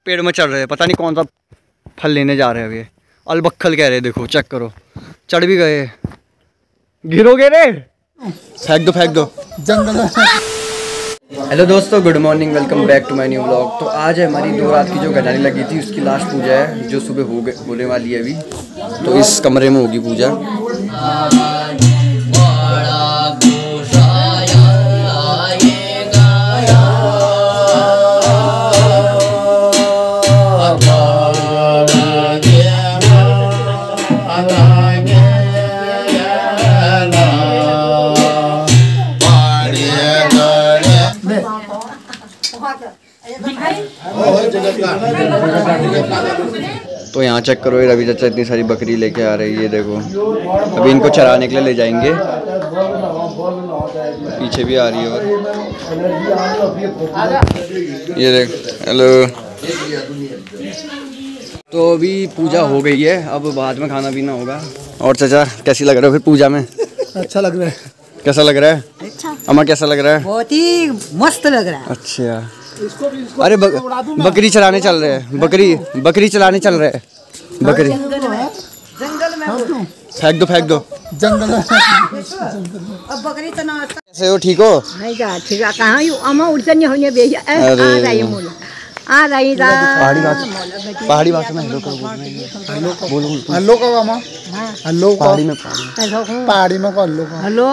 पेड़ में चढ़ रहे हैं, पता नहीं कौन सा फल लेने जा रहे हैं अभी। अलबक्खल कह रहे हैं, देखो चेक करो, चढ़ भी गए। गिरोगे रे, फेंक दो जंगल। हेलो दोस्तों, good morning, welcome back to my new vlog. तो आज है हमारी 2 रात की जो गजानी लगी थी उसकी लास्ट पूजा है, जो सुबह होने वाली है अभी। तो इस कमरे में होगी पूजा। तो यहाँ चेक करो, ये रवि चाचा इतनी सारी बकरी लेके आ रही है, देखो। अभी इनको चराने के लिए ले जाएंगे। पीछे भी आ रही है और ये देख। हेलो। तो अभी पूजा हो गई है, अब बाद में खाना पीना होगा। और चाचा कैसी लग रहा है फिर पूजा में? अच्छा लग रहा है। कैसा लग रहा है? अच्छा। अम्मा कैसा लग रहा है? बहुत ही मस्त लग रहा है। अच्छा। अरे बकरी चलाने चल रहे हैं, बकरी चलाने चल रहे हैं। बकरी जंगल में फेंक दो जंगल में। अब बकरी कैसे हो? ठीक हो? नहीं जा, ठीक है। कहाँ यू अम्मा उड़ने होने बेही आ रही है, मोला आ रही दा। पहाड़ी भाषा में हेलो करो, बोलो हेलो करो अम्मा। हेलो पहाड़ी में को हेलो।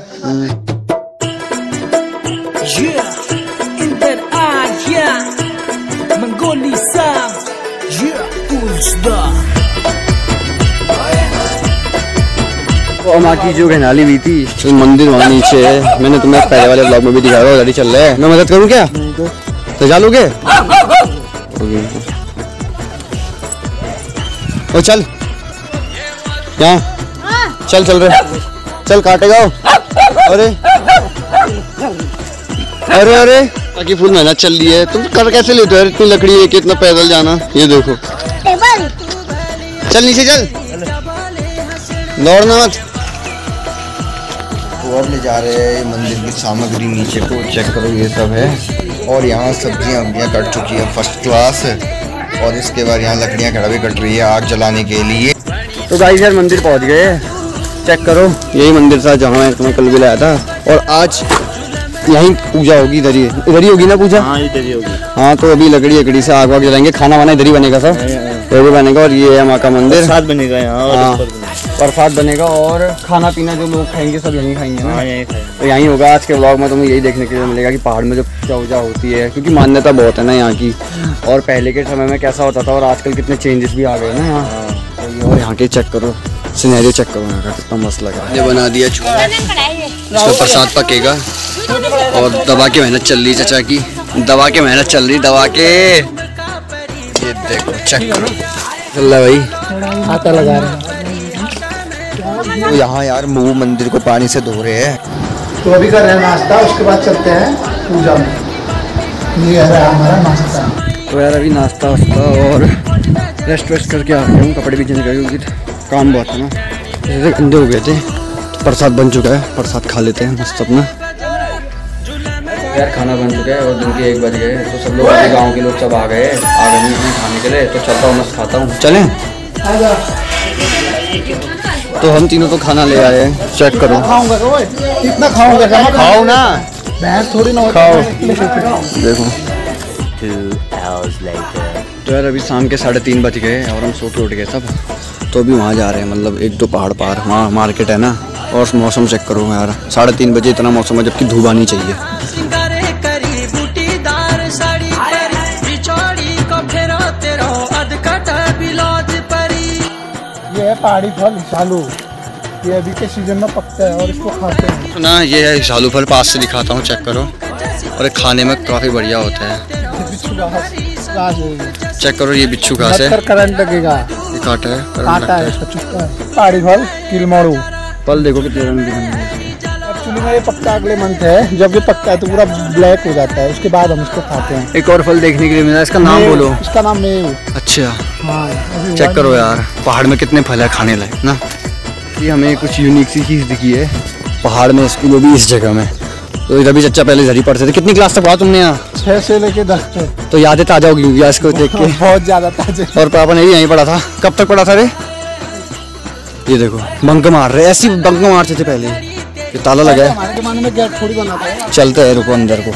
तो अम्मा की जो घनाली हुई थी, तो मंदिर वहाँ नीचे है। मैंने तुम्हें पहले वाले ब्लॉग में भी दिखाया, गाड़ी चल रहा है। मैं मदद करूँ क्या? सजा लोगे? ओ चल यहाँ चल रहे, चल काटेगा। अरे ताकि फुल मेहनत चल रही है। तुम कर कैसे लेते हो इतनी लकड़ी है कि इतना पैदल जाना? ये देखो, चल नीचे चल, दौड़ना मत। तो अब ले जा रहे हैं मंदिर की सामग्री नीचे को, चेक करो ये सब है। और यहाँ सब्जियाँ कट चुकी है फर्स्ट क्लास। और इसके बाद यहाँ लकड़ियाँ खड़ा भी कट रही है आग जलाने के लिए। तो गाइस यार मंदिर पहुँच गए, चेक करो। यही मंदिर था जहाँ मैं तुम्हें कल भी लाया था। और आज यहीं पूजा होगी, इधर ही होगी ना पूजा? हाँ इधर ही होगी। हाँ तो अभी लकड़ी से आग वाग जलाएंगे, खाना वाना इधर ही बनेगा सब, इधर ही बनेगा। और ये है माँ का मंदिर, प्रसाद बनेगा यहाँ। हाँ प्रसाद बनेगा और खाना पीना जो लोग खाएंगे सब यहीं खाएंगे ना। तो यहीं होगा। आज के व्लॉग में तुम्हें यही देखने के लिए मिलेगा कि पहाड़ में जो पूजा होती है, क्योंकि मान्यता बहुत है ना यहाँ की। और पहले के समय में कैसा होता था और आजकल कितने चेंजेस भी आ गए ना यहाँ। और यहाँ के चेक करो, सिनेरियो चेक करो यहाँ का, कितना मस्त लग रहा है। बना दिया चूल्हा, इसका प्रसाद पकेगा। और दबा के मेहनत चल रही चाचा की, दबा के मेहनत चल रही, दबा के। ये देखो चेक करो, चल रहा भाई, हाथा लगा रहे। तो यहाँ यार मुँह मंदिर को पानी से धो रहे हैं। तो अभी कर रहे हैं नाश्ता, उसके बाद चलते हैं पूजा में। ये है हमारा नाश्ता। तो यार अभी नाश्ता वास्ता और रेस्ट करके आ गया हूँ। कपड़े भी चेंज कर, क्योंकि काम बहुत है ना, जैसे गंदे हो गए थे। तो प्रसाद बन चुका है, प्रसाद खा लेते हैं मस्त अपना। यार खाना बन चुका है और दिन के 1 बज गए। तो सब लोग गांव के लोग सब आ गए खाने के लिए। तो चलता हूँ, मस्त खाता हूँ। चलें? तो हम तीनों तो खाना ले आए हैं, चेक करो। कितना खाओगे? खाओ ना, भैंस थोड़ी ना खाओ। देखो 2 hours later। तो यार अभी शाम के 3:30 बज गए और हम सो के उठ गए सब। तो अभी वहाँ जा रहे हैं, मतलब 1-2 पहाड़ पार, वहाँ मार्केट है ना। और मौसम चेक करो यार, 3:30 बजे इतना मौसम है, जबकि धूप आनी चाहिए। ये है पहाड़ी फल शालू, ये अभी के सीजन में पकता है और इसको खाते हैं ना। ये है शालू फल, पास से दिखाता हूँ, चेक करो। और खाने में काफ़ी बढ़िया होता है। चेक करो, ये बिच्छू घास है। करंट लगेगा, ये काटा है, पहाड़ी फल किलमारू फल। देखो कितने रंग बिरंगे। एक्चुअली में ये पकता अगले मंथ है, जब ये पकता है तो पूरा ब्लैक हो जाता है, उसके बाद हम इसको खाते हैं। एक और फल देखने के लिए मिला, इसका नाम बोलो। इसका नाम मेव। अच्छा हाँ, चेक करो यार पहाड़ में कितने फल है खाने लायक ना। ये हमें कुछ यूनिक सी चीज़ दिखी है पहाड़ में, इसको भी इस जगह में। तो इधर भी चच्चा पहले इधर ही पढ़ते थे। कितनी क्लास तक पढ़ा तुमने यहाँ? 6 से लेके 10 तक। तो यादें ताजा होगी होंगी इसको देख के। बहुत ज्यादा ताजा। और पापा ने भी यहीं पढ़ा था। कब तक पढ़ा था रे? ये देखो बंक मार रहे, ऐसी बंक मारते थे पहले। ये ताला लगा है। हमारे जमाने में गेट थोड़ी बना था। चलते हैं, रुको अंदर को।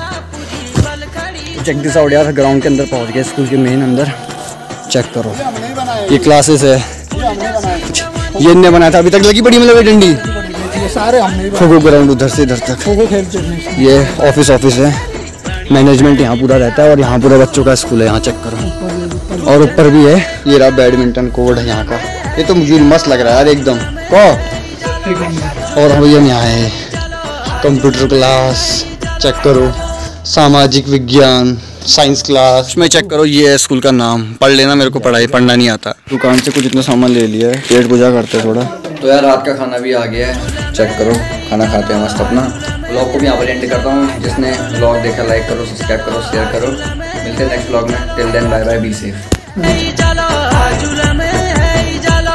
चेक दिस आउट यार, ग्राउंड के अंदर पहुंच गए, स्कूल के मेन अंदर। चेक करो, ये क्लासेस है, ये इनने बनाया था। अभी तक लगी पड़ी मतलब डंडी। ये सारे हमने खो खो ग्राउंड उधर से इधर तक। खो खो खेलते थे। ये ऑफिस है, मैनेजमेंट यहाँ पूरा रहता है और यहाँ पूरा बच्चों का स्कूल है। यहाँ चेक करो, और ऊपर भी है। ये रहा बैडमिंटन कोर्ट है यहाँ का। ये तो मुझे मस्त लग रहा है यार एकदम को। और हम यहाँ है कंप्यूटर क्लास, चेक करो, सामाजिक विज्ञान, साइंस क्लास में चेक करो। ये है स्कूल का नाम, पढ़ लेना, मेरे को पढ़ना नहीं आता। दुकान से कुछ इतना सामान ले लिया है, पेट पूजा करते हैं थोड़ा। तो यार रात का खाना भी आ गया है, चेक करो, खाना खाते हैं मस्त अपना। व्लॉग को भी यहाँ पर एंड करता हूँ। जिसने व्लॉग देखा लाइक करो, सब्सक्राइब करो, शेयर करो। मिलते हैं नेक्स्ट व्लॉग में। Till then bye bye, be safe.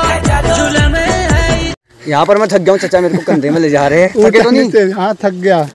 यहाँ पर मैं थक गया हूँ, चचा मेरे को कंधे में ले जा रहे हैं। थके तो नहीं? हाँ थक गया।